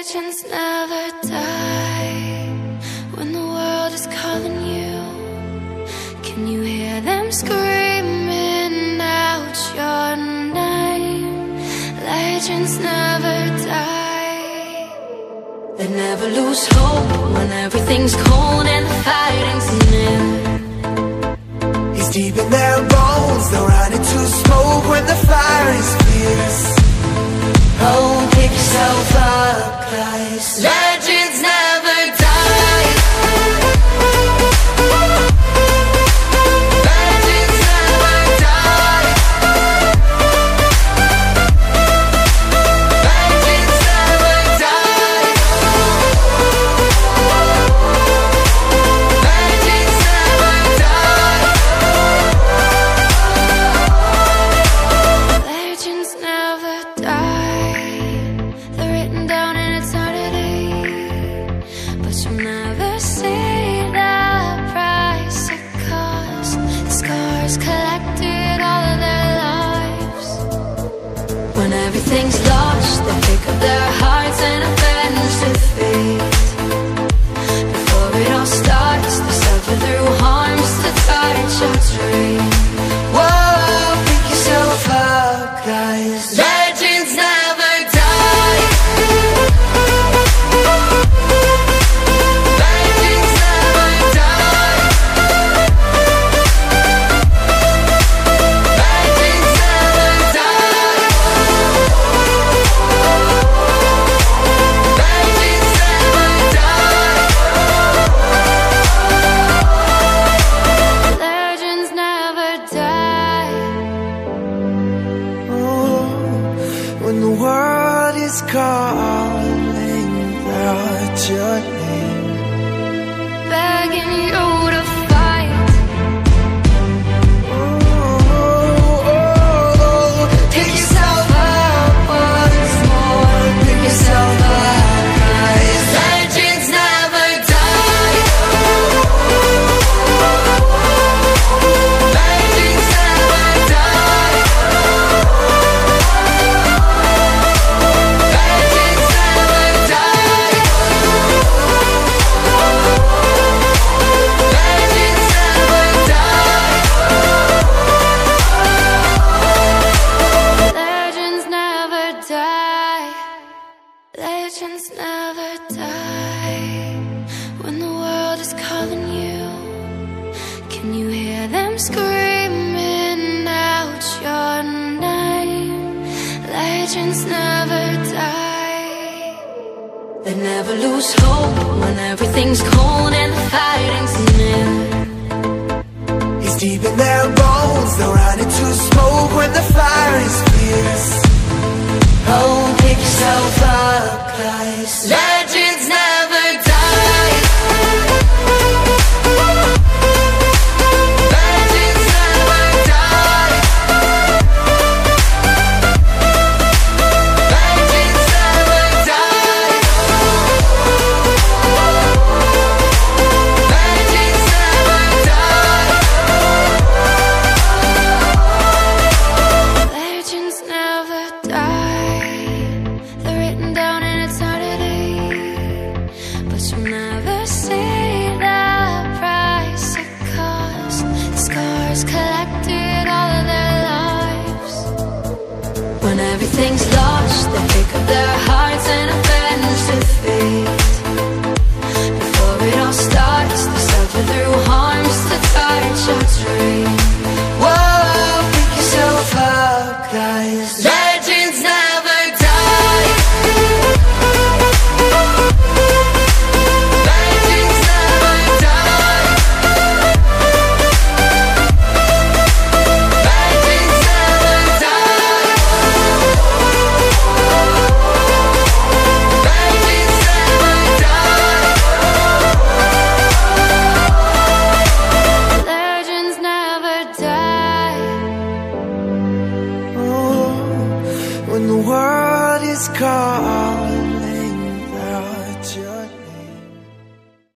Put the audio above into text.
Legends never die. When the world is calling you, can you hear them screaming out your name? Legends never die. They never lose hope when everything's cold and the fighting's near. He's deep in their bones, they'll run into smoke when the fire is fierce. Oh, pick yourself up, guys. Legends never die. Legends never die. Legends never die. Legends never die. Legends never die. They're written down in eternity, but you'll never see the price it cost. The scars collected all of their lives. When everything's lost, they pick up their hearts and avenge defeat. Before it all starts, they suffer through harms to touch your dream. Whoa, pick yourself up, guys. Legends never die. Legends never die. Legends never die. Legends never die. Legends never die. Oh, when the world is calling out your name, Begging you to fight. pick yourself up once more. Pick yourself up, guys. Legends never die. Legends never die. Legends never die. Legends never die. Legends never die. Legends never die. When the world is calling you, can you hear them screaming out your name? Legends never die. They never lose hope when everything's cold and the fighting's near. He's deep in their bones, they'll run into smoke when the fire is fierce. Oh, pick yourself up, guys. Legends never die. Legends never die. Legends never die. Legends never die. Legends never die. They're written down in eternity, but you'll never see the price it cost. The scars collected